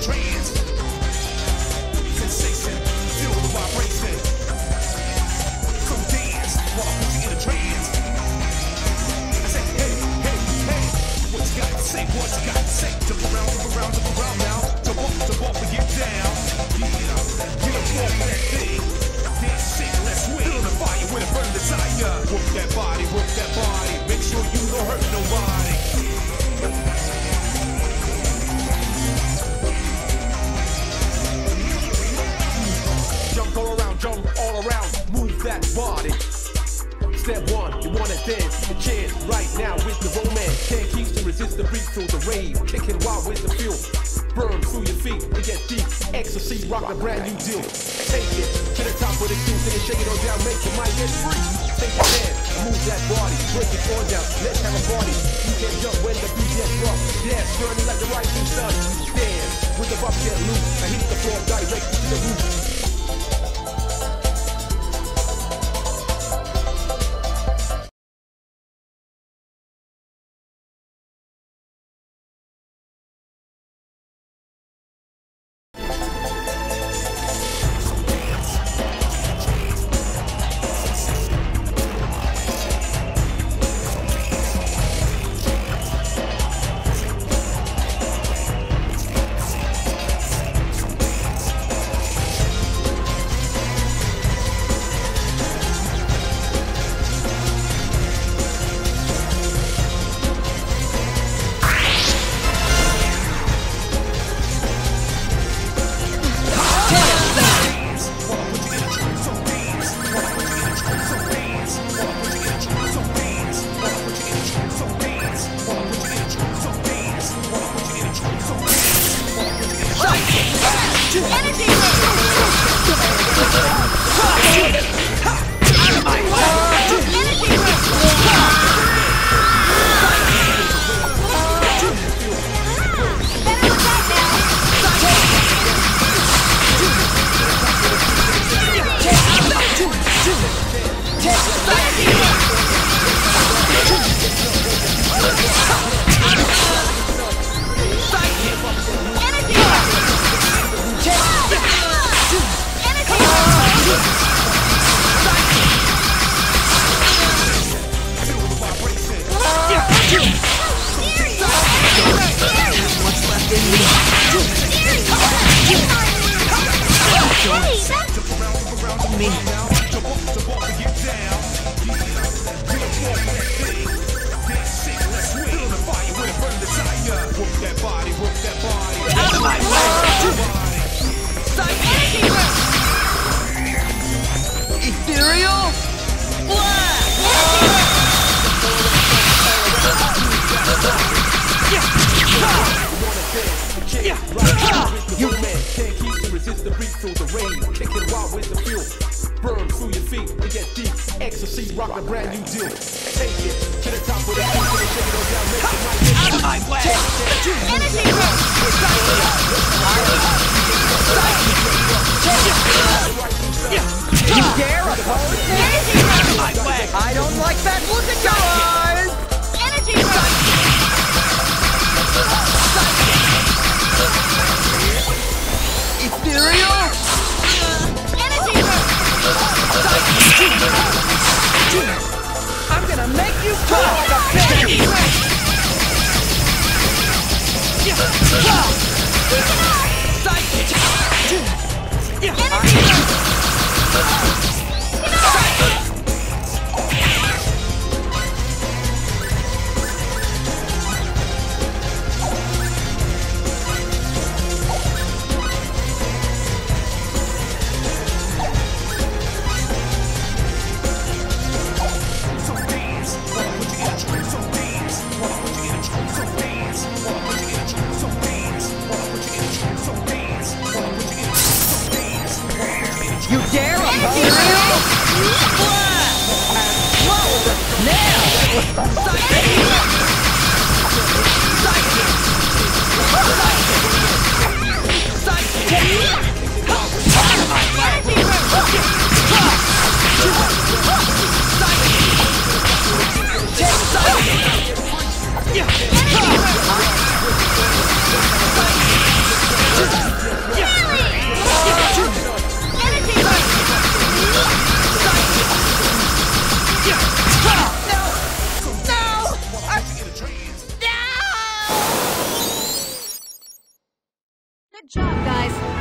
trance. Sensation, feel the vibration. Come dance while I put you in a trance. I say, hey, hey, hey, what you got to say, what you got to say. Jump around, jump around, jump around now. Jump up and get down. Get up off that thing. Dance, shake, let's swing. Feel the fire when it burn the tire. Work that body, work that body. Make sure you don't hurt nobody. Jump all around, move that body. Step one, you wanna dance, the chance right now with the romance. Can't keep to resist the beat, feel the rave, kicking wild with the feel. Burn through your feet, it get deep. Ecstasy, rock a brand new deal. Take it to the top of the queue, then shake it on down, make your mind get free. Take your hand, move that body, break it on down, let's have a party. You can jump when the beat gets rough. Dance, burning like the rising sun. Dance, with the bump get loose, and hit the floor directly to the roof. I don't like that look at your eyes! Energy Ethereal! Energy I'm gonna make you fall like a baby! You dare oppose me? Now! Good job, guys.